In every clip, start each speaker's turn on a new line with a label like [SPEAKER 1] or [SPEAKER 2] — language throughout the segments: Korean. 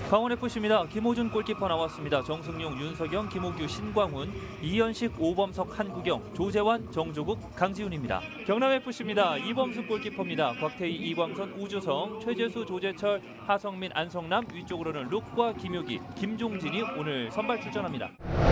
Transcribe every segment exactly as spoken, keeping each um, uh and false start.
[SPEAKER 1] 강원에프씨입니다. 김호준 골키퍼 나왔습니다. 정승용, 윤석영, 김호규, 신광훈, 이현식, 오범석, 한국영, 조재환, 정조국, 강지훈입니다. 경남에프씨입니다. 이범수 골키퍼입니다. 곽태희, 이광선, 우주성, 최재수, 조재철, 하성민, 안성남, 위쪽으로는 룩과 김효기, 김종진이 오늘 선발 출전합니다.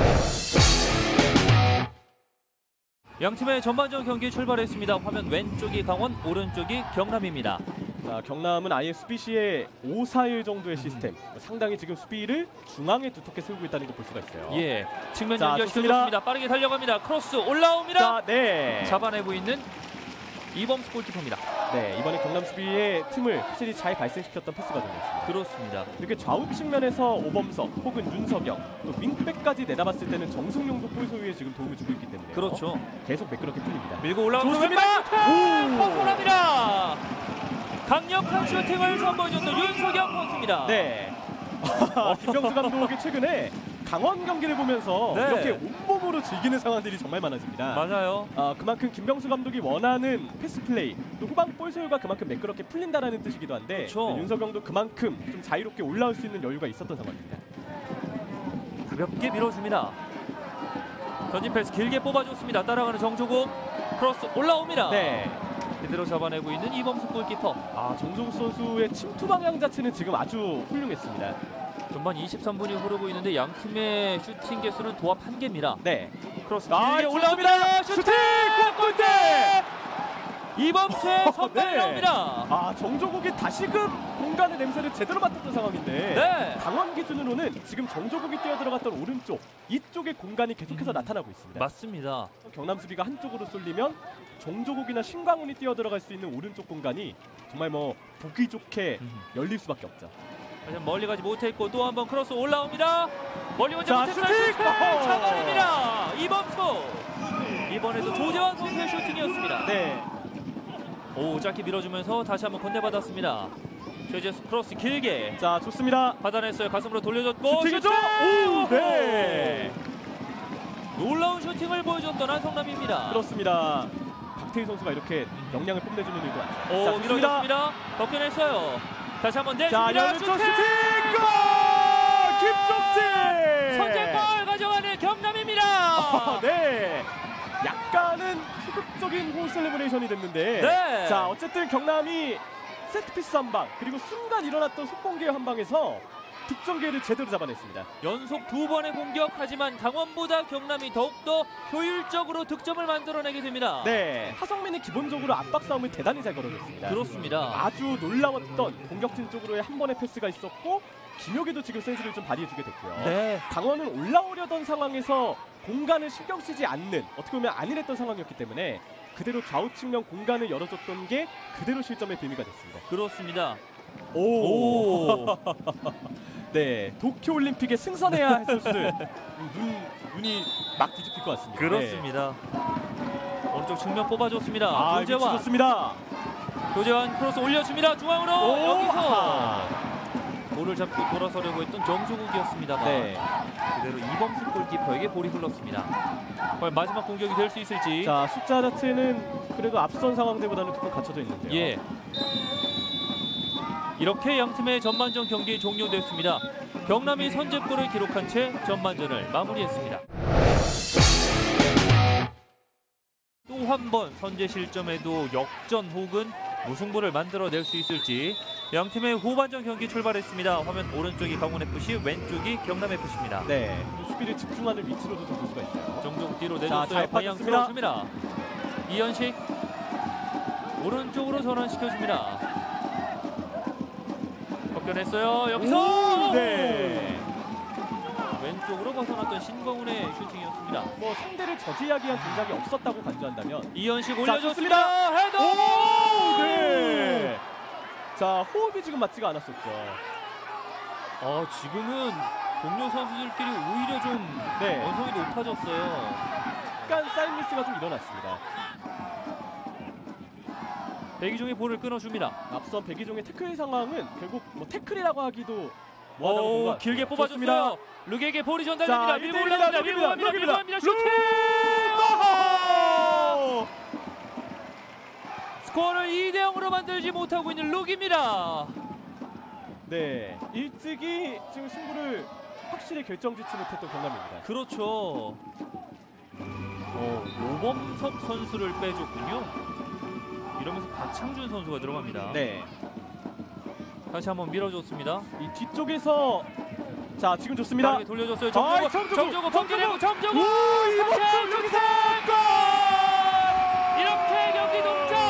[SPEAKER 1] 양팀의 전반전 경기 출발했습니다. 화면 왼쪽이 강원, 오른쪽이 경남입니다.
[SPEAKER 2] 자, 경남은 아예 수비시에 오 사 일 정도의 시스템, 상당히 지금 수비를 중앙에 두텁게 세우고 있다는 걸 볼 수가 있어요.
[SPEAKER 1] 예, 측면 연결시켜줬습니다. 빠르게 달려갑니다. 크로스 올라옵니다.
[SPEAKER 2] 자, 네.
[SPEAKER 1] 잡아내고 있는 이범수 골키퍼입니다.
[SPEAKER 2] 네, 이번에 경남 수비의 틈을 확실히 잘 발생시켰던 패스가 되었습니다.
[SPEAKER 1] 그렇습니다.
[SPEAKER 2] 이렇게 좌우 측면에서 오범석 혹은 윤석영, 또 윙백까지 내다봤을 때는 정승용도 골 소유에 지금 도움을 주고 있기 때문에
[SPEAKER 1] 그렇죠.
[SPEAKER 2] 계속 매끄럽게 풀립니다.
[SPEAKER 1] 밀고 올라오는
[SPEAKER 2] 좋습니다.
[SPEAKER 1] 퍼포합니다. 강력한 슈팅을 선보여줬던 윤석영 선수입니다.
[SPEAKER 2] 네. 김병수 감독이 최근에 강원 경기를 보면서
[SPEAKER 1] 네.
[SPEAKER 2] 이렇게 온몸으로 즐기는 상황들이 정말 많아집니다.
[SPEAKER 1] 맞아요.
[SPEAKER 2] 아, 그만큼 김병수 감독이 원하는 패스 플레이, 또 후방 볼 소유가 그만큼 매끄럽게 풀린다라는 뜻이기도 한데
[SPEAKER 1] 그렇죠.
[SPEAKER 2] 네, 윤석영도 그만큼 좀 자유롭게 올라올 수 있는 여유가 있었던 상황입니다.
[SPEAKER 1] 가볍게 밀어줍니다. 전진 패스 길게 뽑아줬습니다. 따라가는 정조국, 크로스 올라옵니다.
[SPEAKER 2] 네.
[SPEAKER 1] 그대로 잡아내고 있는 이범수 골키퍼.
[SPEAKER 2] 아, 정조국 선수의 침투 방향 자체는 지금 아주 훌륭했습니다.
[SPEAKER 1] 전반 이십삼 분이 흐르고 있는데 양 팀의 슈팅 개수는 도합 한 개입니다.
[SPEAKER 2] 네.
[SPEAKER 1] 크로스
[SPEAKER 2] 아,
[SPEAKER 1] 길게 올라옵니다. 슈팅!
[SPEAKER 2] 슈팅! 골대!
[SPEAKER 1] 이범수의 선발이
[SPEAKER 2] 네.
[SPEAKER 1] 나옵니다.
[SPEAKER 2] 아, 정조국이 다시금 공간의 냄새를 제대로 맡았던 상황인데
[SPEAKER 1] 네.
[SPEAKER 2] 강원 기준으로는 지금 정조국이 뛰어들어갔던 오른쪽 이쪽의 공간이 계속해서
[SPEAKER 1] 음.
[SPEAKER 2] 나타나고 있습니다.
[SPEAKER 1] 맞습니다.
[SPEAKER 2] 경남 수비가 한쪽으로 쏠리면 정조국이나 신광훈이 뛰어들어갈 수 있는 오른쪽 공간이 정말 뭐 보기 좋게
[SPEAKER 1] 음.
[SPEAKER 2] 열릴 수밖에 없죠.
[SPEAKER 1] 멀리 가지 못했고 또 한번 크로스 올라옵니다. 멀리 오지
[SPEAKER 2] 자,
[SPEAKER 1] 못했어요.
[SPEAKER 2] 슈팅!
[SPEAKER 1] 슈팅! 잡아냅니다. 이범수. 이번에도 조재환 선수의 슈팅이었습니다.
[SPEAKER 2] 네.
[SPEAKER 1] 오, 짧게 밀어주면서 다시 한번 건네받았습니다. 최재수 크로스 길게.
[SPEAKER 2] 자, 좋습니다.
[SPEAKER 1] 받아냈어요. 가슴으로 돌려줬고
[SPEAKER 2] 슈팅이죠?
[SPEAKER 1] 슈팅!
[SPEAKER 2] 오, 네.
[SPEAKER 1] 놀라운 슈팅을 보여줬던 안성남입니다.
[SPEAKER 2] 그렇습니다. 박태희 선수가 이렇게 역량을 뽐내주는 일도 많죠.
[SPEAKER 1] 오,
[SPEAKER 2] 자,
[SPEAKER 1] 밀어줬습니다. 벗겨냈어요. 다시 한번 내줍니다.
[SPEAKER 2] 자, 연속 슈팅! 골! 김종진!
[SPEAKER 1] 선제골 가져가는 경남입니다.
[SPEAKER 2] 아, 네. 약간은 소극적인 호 셀레브레이션이 됐는데
[SPEAKER 1] 네.
[SPEAKER 2] 자, 어쨌든 경남이 세트피스 한 방, 그리고 순간 일어났던 속공기의 한 방에서 득점기회를 제대로 잡아냈습니다.
[SPEAKER 1] 연속 두 번의 공격, 하지만 강원보다 경남이 더욱더 효율적으로 득점을 만들어내게 됩니다.
[SPEAKER 2] 네, 하성민이 기본적으로 압박 싸움을 대단히 잘 걸어줬습니다.
[SPEAKER 1] 그렇습니다.
[SPEAKER 2] 아주 놀라웠던 공격진 쪽으로의 한 번의 패스가 있었고 김효기도 지금 센스를 좀 발휘해주게 됐고요.
[SPEAKER 1] 네.
[SPEAKER 2] 강원은 올라오려던 상황에서 공간을 신경 쓰지 않는, 어떻게 보면 안일했던 상황이었기 때문에 그대로 좌우 측면 공간을 열어줬던 게 그대로 실점의 빌미가 됐습니다.
[SPEAKER 1] 그렇습니다.
[SPEAKER 2] 오.
[SPEAKER 1] 오.
[SPEAKER 2] 네, 도쿄올림픽에 승선해야 할 선수들 눈, 눈이 막 뒤집힐 것 같습니다.
[SPEAKER 1] 그렇습니다. 네. 오른쪽 측면 뽑아줬습니다.
[SPEAKER 2] 아,
[SPEAKER 1] 조재환.
[SPEAKER 2] 좋습니다.
[SPEAKER 1] 조재환 크로스 올려줍니다. 중앙으로.
[SPEAKER 2] 오.
[SPEAKER 1] 여기서 볼을 잡고 돌아서려고 했던 정조국이었습니다만
[SPEAKER 2] 네.
[SPEAKER 1] 그대로 이범수 골키퍼에게 볼이 흘렀습니다. 과연 마지막 공격이 될 수 있을지.
[SPEAKER 2] 자, 숫자 자체는 그래도 앞선 상황들보다는 조금 갖춰져 있는데요.
[SPEAKER 1] 예. 이렇게 양팀의 전반전 경기 종료됐습니다. 경남이 선제골을 기록한 채 전반전을 마무리했습니다. 또 한 번 선제 실점에도 역전 혹은 무승부를 만들어낼 수 있을지 양팀의 후반전 경기 출발했습니다. 화면 오른쪽이 강원에프씨, 왼쪽이 경남에프씨입니다.
[SPEAKER 2] 네, 수비를 집중하는 위치로도 좀 볼 수가 있어요.
[SPEAKER 1] 정종 뒤로
[SPEAKER 2] 자,
[SPEAKER 1] 내줬어요.
[SPEAKER 2] 잘
[SPEAKER 1] 방향
[SPEAKER 2] 빠졌습니다.
[SPEAKER 1] 틀어줍니다. 이현식 오른쪽으로 전환시켜줍니다. 벗겨냈어요. 여기서
[SPEAKER 2] 오, 네.
[SPEAKER 1] 왼쪽으로 벗어났던 신광훈의 슈팅이었습니다.
[SPEAKER 2] 뭐 상대를 저지하기 위한 동작이 없었다고 간주한다면
[SPEAKER 1] 이현식
[SPEAKER 2] 자,
[SPEAKER 1] 올려줬습니다. 헤더!
[SPEAKER 2] 오, 네. 자, 호흡이 지금 맞지가 않았었죠.
[SPEAKER 1] 어, 지금은 동료 선수들끼리 오히려 좀
[SPEAKER 2] 네.
[SPEAKER 1] 원성이 높아졌어요.
[SPEAKER 2] 약간 사인 미스가 좀 일어났습니다.
[SPEAKER 1] 백이종이 볼을 끊어줍니다.
[SPEAKER 2] 앞선 백이종의 태클 상황은 결국 뭐 태클이라고 하기도 뭐하다고
[SPEAKER 1] 오,
[SPEAKER 2] 본것
[SPEAKER 1] 길게
[SPEAKER 2] 같아요.
[SPEAKER 1] 뽑아줬습니다. 룩에게 볼이 전달됩니다.
[SPEAKER 2] 자,
[SPEAKER 1] 밀고
[SPEAKER 2] 일 대 일입니다.
[SPEAKER 1] 올라갑니다. 밀고 갑니다. 밀고 갑니다. 슈팅!
[SPEAKER 2] 오!
[SPEAKER 1] 스코어를 이 대 영으로 만들지 못하고 있는 룩입니다.
[SPEAKER 2] 네, 일찍이 지금 승부를 확실히 결정짓지 못했던 경남입니다.
[SPEAKER 1] 그렇죠. 어, 오범석 선수를 빼줬군요. 이러면서 박창준 선수가 들어갑니다.
[SPEAKER 2] 네,
[SPEAKER 1] 다시 한번 밀어줬습니다.
[SPEAKER 2] 이 뒤쪽에서 자 지금 좋습니다.
[SPEAKER 1] 빠르게 돌려줬어요.
[SPEAKER 2] 아이,
[SPEAKER 1] 정정호,
[SPEAKER 2] 정정호,
[SPEAKER 1] 정정호 번개내고 정정호.
[SPEAKER 2] 오, 이범수
[SPEAKER 1] 다시
[SPEAKER 2] 여기서
[SPEAKER 1] 골! 이렇게 경기 동점.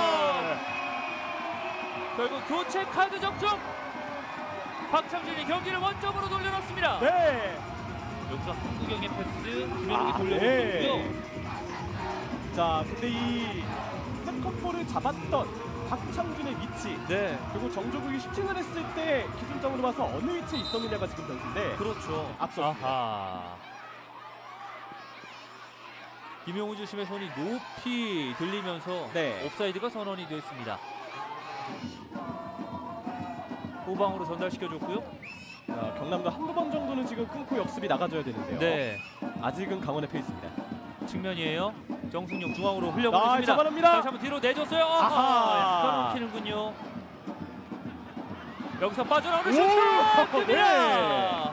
[SPEAKER 1] 결국 교체 카드 적중. 박창준이 경기를 원점으로 돌려놨습니다.
[SPEAKER 2] 네.
[SPEAKER 1] 여기서 한국영의 패스 김현욱이
[SPEAKER 2] 아,
[SPEAKER 1] 돌려줬고요.
[SPEAKER 2] 네. 자, 근데 이 세컨볼을 잡았던 박창준의 위치,
[SPEAKER 1] 네,
[SPEAKER 2] 그리고 정조국이 슈팅을 했을 때 기준점으로 봐서 어느 위치에 있었느냐가 지금 변수인데
[SPEAKER 1] 그렇죠.
[SPEAKER 2] 앞섰습니다.
[SPEAKER 1] 아하. 김용우 주심의 손이 높이 들리면서
[SPEAKER 2] 네.
[SPEAKER 1] 옵사이드가 선언이 됐습니다. 후방으로 전달시켜줬고요.
[SPEAKER 2] 자, 경남도 한두 번 정도는 지금 끊고 역습이 나가줘야 되는데요.
[SPEAKER 1] 네,
[SPEAKER 2] 아직은 강원의 페이스입니다.
[SPEAKER 1] 측면이에요. 정승용 중앙으로
[SPEAKER 2] 아,
[SPEAKER 1] 흘려보냈습니다.
[SPEAKER 2] 잡아냅니다.
[SPEAKER 1] 다시 한번 뒤로 내줬어요.
[SPEAKER 2] 아하.
[SPEAKER 1] 아하, 약간 엉키는군요. 여기서 빠져나오는
[SPEAKER 2] 오,
[SPEAKER 1] 슈팅!
[SPEAKER 2] 네.
[SPEAKER 1] 뜹니다.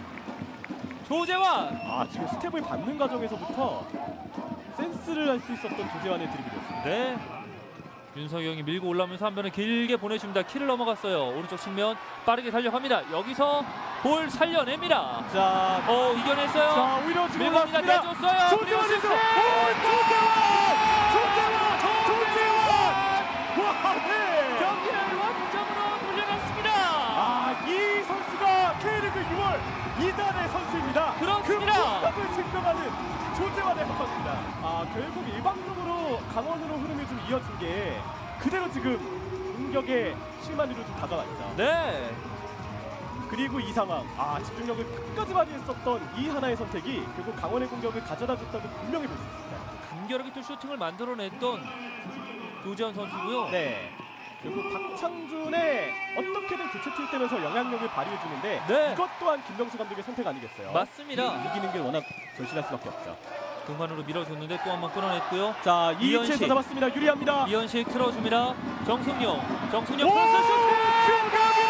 [SPEAKER 1] 조재환.
[SPEAKER 2] 아, 지금 스텝을 밟는 과정에서부터 센스를 할 수 있었던 조재환의 드리블이었습니다.
[SPEAKER 1] 네. 윤석영이 밀고 올라오면서 한 번에 길게 보내줍니다. 키를 넘어갔어요. 오른쪽 측면 빠르게 달려갑니다. 여기서 볼 살려냅니다.
[SPEAKER 2] 자,
[SPEAKER 1] 어, 이겨냈어요.
[SPEAKER 2] 자 오히려 지금
[SPEAKER 1] 밀고 갑니다.
[SPEAKER 2] 올라왔습니다.
[SPEAKER 1] 내줬어요.
[SPEAKER 2] 조재환에서
[SPEAKER 1] 그리고
[SPEAKER 2] 오,
[SPEAKER 1] 슈팅!
[SPEAKER 2] 조재환! 조재환! 조재환! 와, 네.
[SPEAKER 1] 경기를 원점으로 돌려놨습니다.
[SPEAKER 2] 아, 이 선수가 K리그 유월 이단의 선수입니다.
[SPEAKER 1] 그렇습니다.
[SPEAKER 2] 그 공격을 증명하는 조재환의 한 방입니다. 아, 결국 일방적으로 강원으로 흐름이 좀 이어진 게 그대로 지금 공격의 실마리로 좀 다가왔죠.
[SPEAKER 1] 네.
[SPEAKER 2] 그리고 이 상황, 아, 집중력을 끝까지 발휘했었던 이 하나의 선택이 결국 강원의 공격을 가져다 줬다고 분명히 볼 수 있습니다.
[SPEAKER 1] 간결하게 또 슈팅을 만들어냈던 조재환 선수고요.
[SPEAKER 2] 네. 결국 박창준의 어떻게든 교체 투입되면서 영향력을 발휘해주는데
[SPEAKER 1] 네.
[SPEAKER 2] 이것 또한 김명수 감독의 선택 아니겠어요?
[SPEAKER 1] 맞습니다.
[SPEAKER 2] 이기는 게 워낙 절실할 수밖에 없죠.
[SPEAKER 1] 공간으로 밀어줬는데 또 한 번 끊어냈고요.
[SPEAKER 2] 자, 이
[SPEAKER 1] 이현식.
[SPEAKER 2] 위치에서 잡았습니다. 유리합니다.
[SPEAKER 1] 이현식 틀어줍니다. 정승용. 정승용
[SPEAKER 2] 오!
[SPEAKER 1] 크로스 슈팅!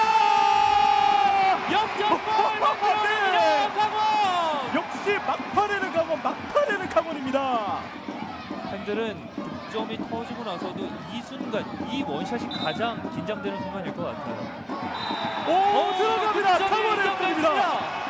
[SPEAKER 2] 들어갑니다!
[SPEAKER 1] 역전골 만들어냅니다. 강원!
[SPEAKER 2] 역시 막판에는 강원, 막판에는 강원입니다.
[SPEAKER 1] 팬들은 득점이 터지고 나서도 이 순간, 이 원샷이 가장 긴장되는 순간일 것 같아요.
[SPEAKER 2] 오, 들어갑니다.
[SPEAKER 1] 득점이
[SPEAKER 2] 강원의 역전입니다.
[SPEAKER 1] 인정됐습니다.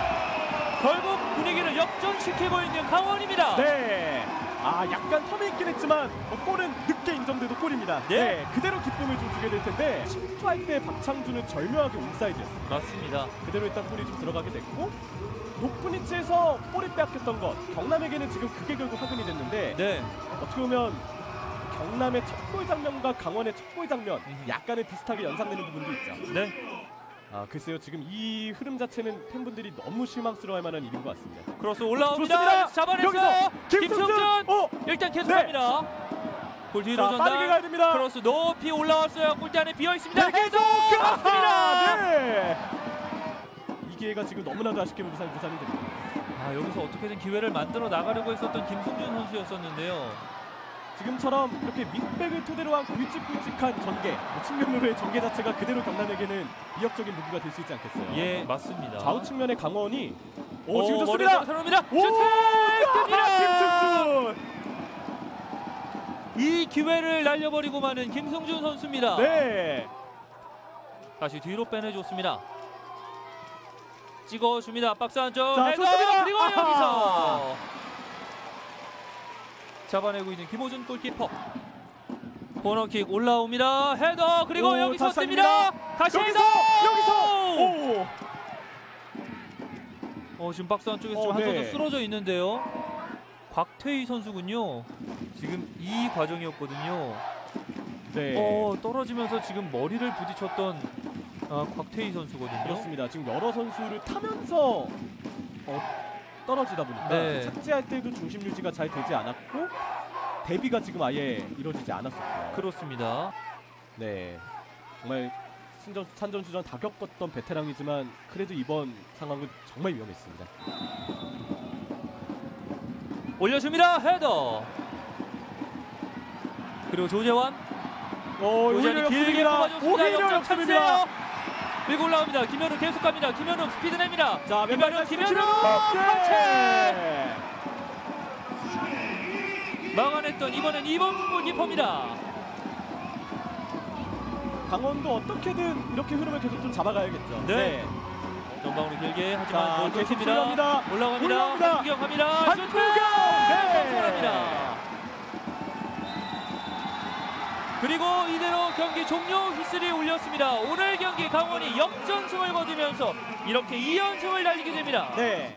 [SPEAKER 1] 결국 분위기를 역전시키고 있는 강원입니다.
[SPEAKER 2] 네. 아, 약간 텀이 있긴 했지만 어, 골은 늦게 인정돼도 골입니다.
[SPEAKER 1] 네.
[SPEAKER 2] 네. 그대로 기쁨을 좀 주게 될 텐데 침투할 때 박창준은 절묘하게 온사이드였습니다.
[SPEAKER 1] 맞습니다.
[SPEAKER 2] 그대로 일단 골이 좀 들어가게 됐고 높은 위치에서 볼이 빼앗겼던 것 경남에게는 지금 그게 결국 화근이 됐는데
[SPEAKER 1] 네.
[SPEAKER 2] 어떻게 보면 경남의 첫 골 장면과 강원의 첫 골 장면 약간은 비슷하게 연상되는 부분도 있죠.
[SPEAKER 1] 네.
[SPEAKER 2] 아, 글쎄요, 지금 이 흐름 자체는 팬분들이 너무 실망스러워할 만한 일인 것 같습니다.
[SPEAKER 1] 크로스 올라옵니다.
[SPEAKER 2] 좋습니다.
[SPEAKER 1] 잡아냈어요.
[SPEAKER 2] 여기서 김승준!
[SPEAKER 1] 김승준.
[SPEAKER 2] 어!
[SPEAKER 1] 일단 계속
[SPEAKER 2] 네.
[SPEAKER 1] 갑니다. 골 뒤로
[SPEAKER 2] 자,
[SPEAKER 1] 전달.
[SPEAKER 2] 빠르게 가야 됩니다.
[SPEAKER 1] 크로스 높이 올라왔어요. 골대 안에 비어 있습니다.
[SPEAKER 2] 네,
[SPEAKER 1] 해도
[SPEAKER 2] 아하,
[SPEAKER 1] 끝났습니다.
[SPEAKER 2] 네. 이 기회가 지금 너무나도 아쉽게 부산, 부산이 됩니다.
[SPEAKER 1] 아, 여기서 어떻게든 기회를 만들어 나가려고 했었던 김승준 선수였었는데요.
[SPEAKER 2] 지금처럼 이렇게 윙백을 토대로 한 굵직굵직한 전개, 뭐 측면으로의 전개 자체가 그대로 경남에게는 위협적인 무기가 될 수 있지 않겠어요?
[SPEAKER 1] 예, 맞습니다.
[SPEAKER 2] 좌우 측면의 강원이 오,
[SPEAKER 1] 오,
[SPEAKER 2] 지금
[SPEAKER 1] 머리
[SPEAKER 2] 좋습니다.
[SPEAKER 1] 들어옵니다.
[SPEAKER 2] 오,
[SPEAKER 1] 슈팅!
[SPEAKER 2] 아,
[SPEAKER 1] 뜹니다. 이 기회를 날려버리고 마는 김승준 선수입니다.
[SPEAKER 2] 김승준. 네.
[SPEAKER 1] 다시 뒤로 빼내줬습니다. 찍어줍니다. 박스 안쪽.
[SPEAKER 2] 자,
[SPEAKER 1] 헤더!
[SPEAKER 2] 좋습니다.
[SPEAKER 1] 그리고
[SPEAKER 2] 아하.
[SPEAKER 1] 여기서 잡아내고 있는 김호준 골키퍼. 코너킥 올라옵니다. 헤더 그리고
[SPEAKER 2] 오,
[SPEAKER 1] 여기서
[SPEAKER 2] 다시
[SPEAKER 1] 뜹니다.
[SPEAKER 2] 합니다.
[SPEAKER 1] 다시
[SPEAKER 2] 여기서
[SPEAKER 1] 헤더.
[SPEAKER 2] 여기서 오.
[SPEAKER 1] 어, 지금 박스 안쪽에서
[SPEAKER 2] 어,
[SPEAKER 1] 지금 한
[SPEAKER 2] 네.
[SPEAKER 1] 선수 쓰러져 있는데요. 곽태희 선수군요. 지금 이 과정이었거든요.
[SPEAKER 2] 네.
[SPEAKER 1] 어, 떨어지면서 지금 머리를 부딪혔던 아, 곽태희 선수거든요.
[SPEAKER 2] 그렇습니다. 지금 여러 선수를 타면서 어, 떨어지다 보니까
[SPEAKER 1] 네.
[SPEAKER 2] 착지할 때도 중심 유지가 잘 되지 않았고 대비가 지금 아예 이루어지지 않았었고요.
[SPEAKER 1] 그렇습니다.
[SPEAKER 2] 네, 정말 신전, 산전수전 다 겪었던 베테랑이지만 그래도 이번 상황은 정말 위험했습니다.
[SPEAKER 1] 올려줍니다. 헤더. 그리고 조재환.
[SPEAKER 2] 오,
[SPEAKER 1] 조재환이 길게 뽑아줬습니다.
[SPEAKER 2] 오히려
[SPEAKER 1] 역전
[SPEAKER 2] 역습입니다.
[SPEAKER 1] 찬스예요. 밀고 올라옵니다. 김현우 계속 갑니다. 김현우 스피드 냅니다.
[SPEAKER 2] 자,
[SPEAKER 1] 김현우, 김현우 터치!
[SPEAKER 2] 네.
[SPEAKER 1] 막아냈던 이번엔 이범수 골키퍼입니다.
[SPEAKER 2] 강원도 어떻게든 이렇게 흐름을 계속 좀 잡아가야겠죠.
[SPEAKER 1] 네. 전방으로 길게
[SPEAKER 2] 자,
[SPEAKER 1] 하지만 볼
[SPEAKER 2] 계속
[SPEAKER 1] 쳤습니다.
[SPEAKER 2] 올라옵니다.
[SPEAKER 1] 올라갑니다.
[SPEAKER 2] 올라옵니다.
[SPEAKER 1] 한구경합니다.
[SPEAKER 2] 한구경! 네.
[SPEAKER 1] 선언합니다. 그리고 이대로 경기 종료 휘슬이 울렸습니다. 오늘 경기 강원이 역전승을 거두면서 이렇게 이 연승을 달리게 됩니다.
[SPEAKER 2] 네.